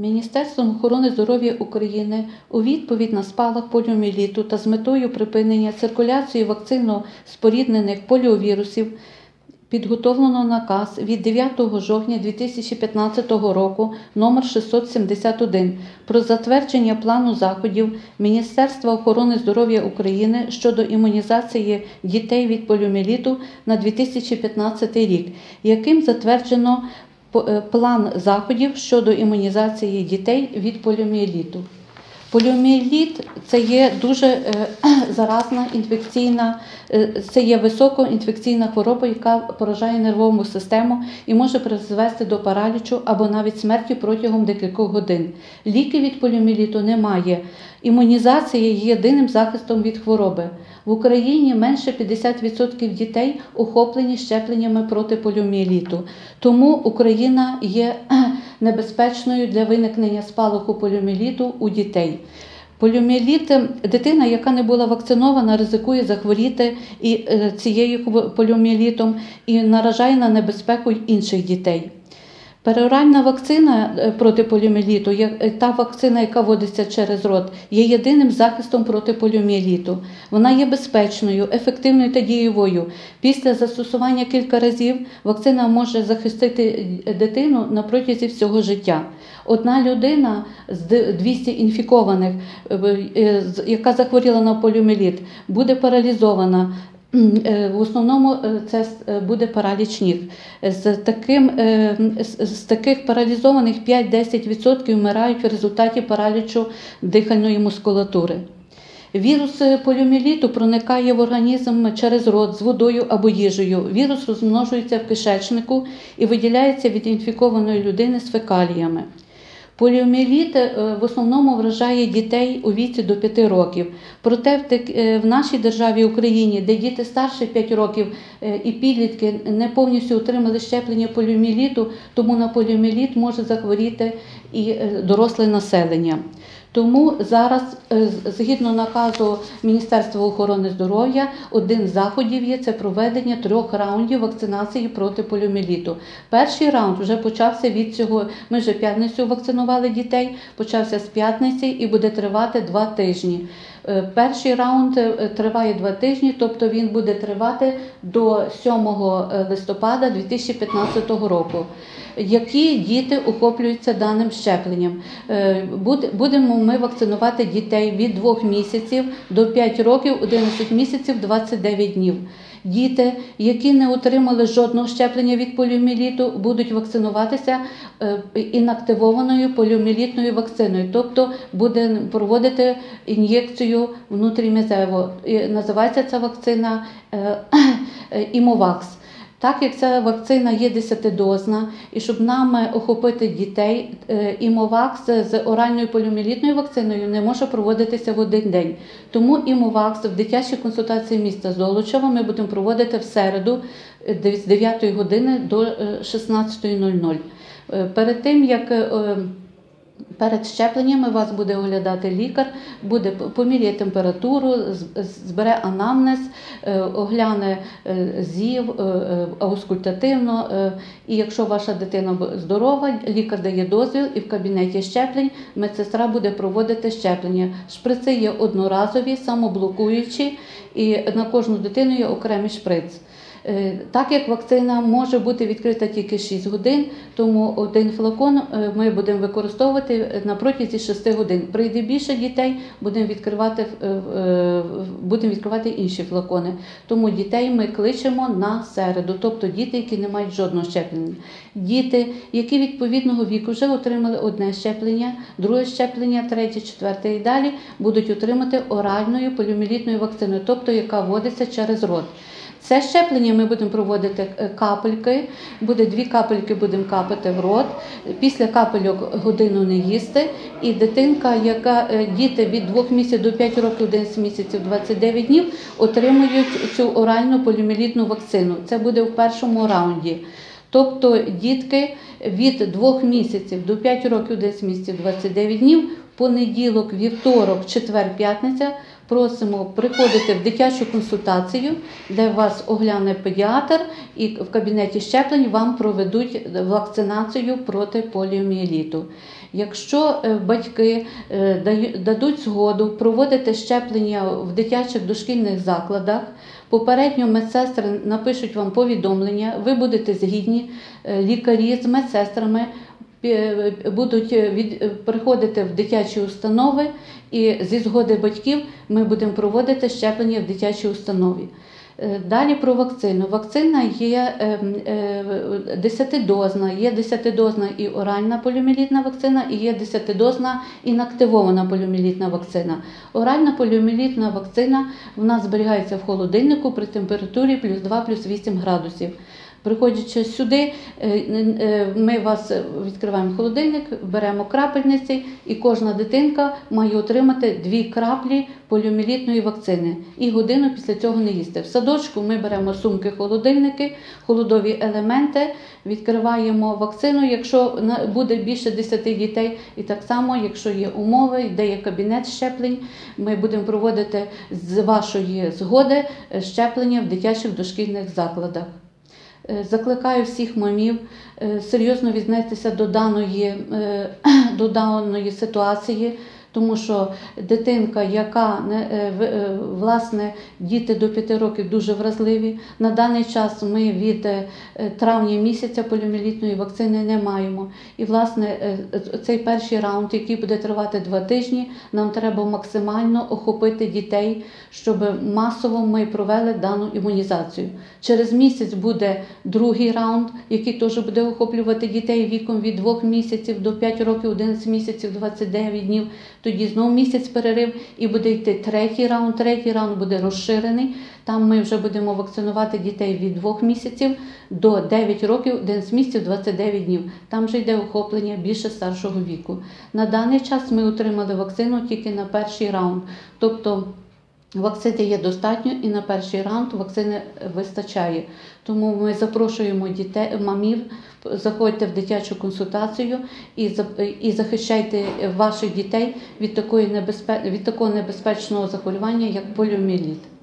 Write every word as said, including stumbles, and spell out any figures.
Міністерством охорони здоров'я України у відповідь на спалах поліомієліту та з метою припинення циркуляції вакцинно-споріднених поліовірусів підготовлено наказ від дев'ятого жовтня дві тисячі п'ятнадцятого року номер шістсот сімдесят один про затвердження плану заходів Міністерства охорони здоров'я України щодо імунізації дітей від поліомієліту на дві тисячі п'ятнадцятий рік, яким затверджено план заходів щодо імунізації дітей від поліомієліту. Поліомієліт – це є дуже е, заразна інфекційна, е, це є високоінфекційна хвороба, яка поражає нервову систему і може призвести до паралічу або навіть смерті протягом декількох годин. Ліків від поліомієліту немає. Імунізація є єдиним захистом від хвороби. В Україні менше п'ятдесят відсотків дітей охоплені щепленнями проти поліомієліту. Тому Україна є небезпечною для виникнення спалаху поліомієліту у дітей. Поліомієліт, дитина, яка не була вакцинована, ризикує захворіти і цією поліомієлітом і наражає на небезпеку інших дітей. Пероральна вакцина проти поліомієліту, та вакцина, яка вводиться через рот, є єдиним захистом проти поліомієліту. Вона є безпечною, ефективною та дієвою. Після застосування кілька разів вакцина може захистити дитину на протязі всього життя. Одна людина з двохсот інфікованих, яка захворіла на поліомієліт, буде паралізована. В основному це буде параліч ніг. З, таким, з таких паралізованих п'ять-десять відсотків вмирають в результаті паралічу дихальної мускулатури. Вірус поліомієліту проникає в організм через рот, з водою або їжею. Вірус розмножується в кишечнику і виділяється від інфікованої людини з фекаліями. Поліомієліт в основному вражає дітей у віці до п'яти років. Проте в нашій державі Україні, де діти старші п'яти років і підлітки не повністю отримали щеплення поліомієліту, тому на поліомієліт може захворіти і доросле населення. Тому зараз, згідно наказу Міністерства охорони здоров'я, один з заходів є – це проведення трьох раундів вакцинації проти поліомієліту. Перший раунд вже почався від цього, ми вже п'ятницю вакцинували дітей, почався з п'ятниці і буде тривати два тижні. Перший раунд триває два тижні, тобто він буде тривати до сьомого листопада дві тисячі п'ятнадцятого року. Які діти охоплюються даним щепленням? Будемо ми вакцинувати дітей від двох місяців до п'яти років, одинадцять місяців, двадцять дев'ять днів. Діти, які не отримали жодного щеплення від поліомієліту, будуть вакцинуватися інактивованою поліомієлітною вакциною, тобто буде проводити ін'єкцію внутрім'язево. Називається ця вакцина імовакс. Так як ця вакцина є десятидозна, і щоб нам охопити дітей, імовакс з оральною поліомієлітною вакциною не може проводитися в один день. Тому імовакс в дитячій консультації міста Золочева ми будемо проводити в середу з дев'ятої години до шістнадцятої нуль нуль. Перед тим, як Перед щепленнями вас буде оглядати лікар, буде поміряє температуру, збере анамнез, огляне зів, аускультативно. І якщо ваша дитина здорова, лікар дає дозвіл і в кабінеті щеплень медсестра буде проводити щеплення. Шприци є одноразові, самоблокуючі, і на кожну дитину є окремий шприц. Так як вакцина може бути відкрита тільки шість годин, тому один флакон ми будемо використовувати на протязі шести годин. Прийде більше дітей, будемо відкривати, будемо відкривати інші флакони. Тому дітей ми кличемо на середу, тобто діти, які не мають жодного щеплення. Діти, які відповідного віку вже отримали одне щеплення, друге щеплення, третє, четверте і далі, будуть отримати оральною поліомієлітною вакциною, тобто яка вводиться через рот. Це щеплення ми будемо проводити капельки, буде дві капельки будемо капати в рот, після капельок годину не їсти, і дитинка, яка, діти від двох місяців до п'яти років, одинадцять місяців, двадцять дев'ять днів, отримують цю оральну поліомієлітну вакцину. Це буде в першому раунді. Тобто дітки від двох місяців до п'яти років, одинадцять місяців, двадцять дев'ять днів, понеділок, вівторок, четвер, п'ятниця просимо приходити в дитячу консультацію, де вас огляне педіатр і в кабінеті щеплень вам проведуть вакцинацію проти поліомієліту. Якщо батьки дадуть згоду проводити щеплення в дитячих дошкільних закладах, попередньо медсестри напишуть вам повідомлення, ви будете згідні, лікарі з медсестрами будуть від, приходити в дитячі установи, і зі згоди батьків ми будемо проводити щеплення в дитячій установі. Далі про вакцину. Вакцина є десятидозна, є десятидозна і оральна поліомієлітна вакцина, і є десятидозна інактивована поліомієлітна вакцина. Оральна поліомієлітна вакцина в нас зберігається в холодильнику при температурі плюс два, плюс вісім градусів. Приходячи сюди, ми вас відкриваємо холодильник, беремо крапельниці, і кожна дитинка має отримати дві краплі поліомієлітної вакцини і годину після цього не їсти. В садочку ми беремо сумки-холодильники, холодові елементи, відкриваємо вакцину, якщо буде більше десяти дітей, і так само, якщо є умови, де є кабінет щеплень, ми будемо проводити з вашої згоди щеплення в дитячих дошкільних закладах. Закликаю всіх мамів серйозно віднестися до даної, до даної ситуації, тому що дитинка, яка, власне, діти до п'яти років дуже вразливі. На даний час ми від травня місяця поліомієлітної вакцини не маємо. І, власне, цей перший раунд, який буде тривати два тижні, нам треба максимально охопити дітей, щоб масово ми провели дану імунізацію. Через місяць буде другий раунд, який теж буде охоплювати дітей віком від двох місяців до п'яти років, одинадцять місяців, двадцять дев'ять днів. Тоді знову місяць перерив і буде йти третій раунд. Третій раунд буде розширений. Там ми вже будемо вакцинувати дітей від двох місяців до дев'яти років, одинадцять місяців, двадцять дев'ять днів. Там вже йде охоплення більше старшого віку. На даний час ми отримали вакцину тільки на перший раунд. Тобто вакцини є достатньо і на перший раунд вакцини вистачає. Тому ми запрошуємо дітей, мамів, заходьте в дитячу консультацію і, і захищайте ваших дітей від, такої небезпе... від такого небезпечного захворювання, як поліомієліт.